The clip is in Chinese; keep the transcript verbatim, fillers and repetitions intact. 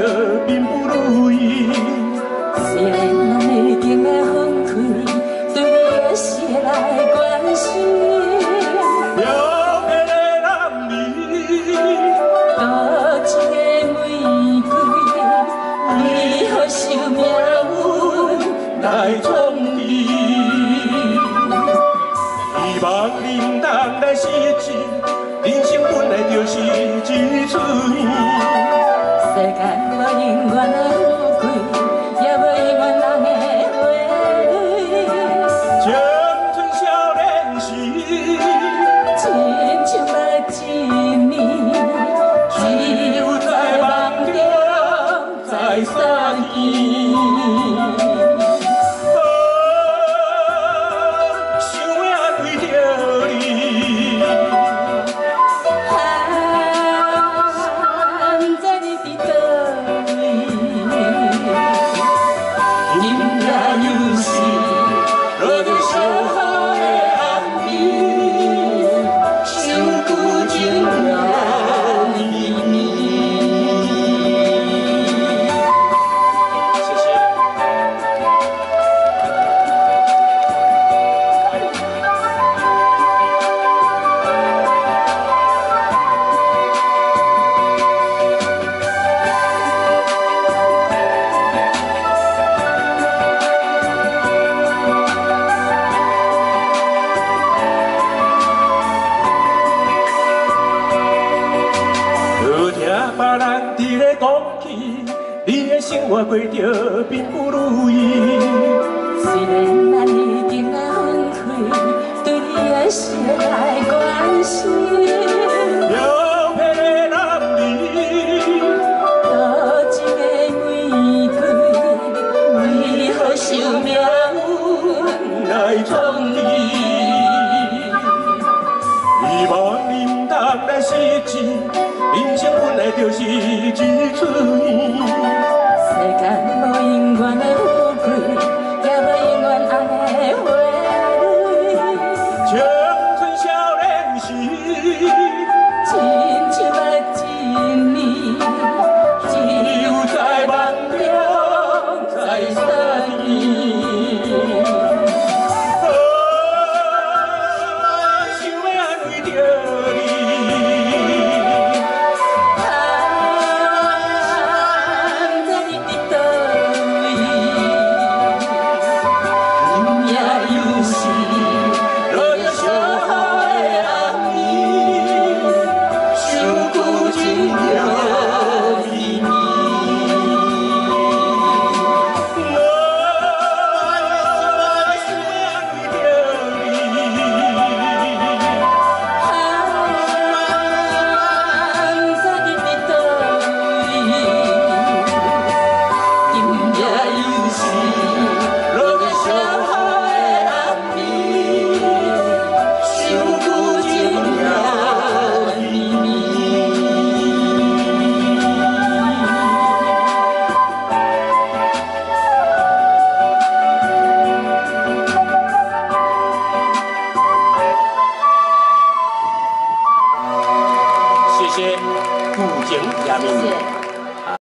并不如意。 虽然咱已经的分开，对你的事来关心。 了的人你， 多一个玫瑰，为何受命运来创意？ 希望恁当来实践，人生本来就是一出戏。 世间无永远的富贵，也无永远人的花蕊。 青春少年时， 亲像目一年，只有在梦中才散去。 想要安慰着你， 啊，不知你伫倒位？今夜又是落着小雨的暗暝，想旧情也绵绵。 谢谢。好听别人伫咧讲起，你的生活过着并不如意。 虽然咱已经啊分开，对你的事来关心。 了撇的男儿， 多一个玫瑰，为何受命运来创意？ 希望恁当来实践，人生本来就是一出戏。 世间无永远的富贵，也无永远红的花蕊。 青春少年时， 亲像目一年，只有在梦中才散去。 想要安慰着你， 不知你伫倒位？今夜又是落着小雨的暗暝，想旧情也绵绵。 我想要安慰着你。 啊，不知你伫倒位？今夜又是落着小雨的暗暝，想旧情也绵绵。 谢谢，古井亚明。 谢谢。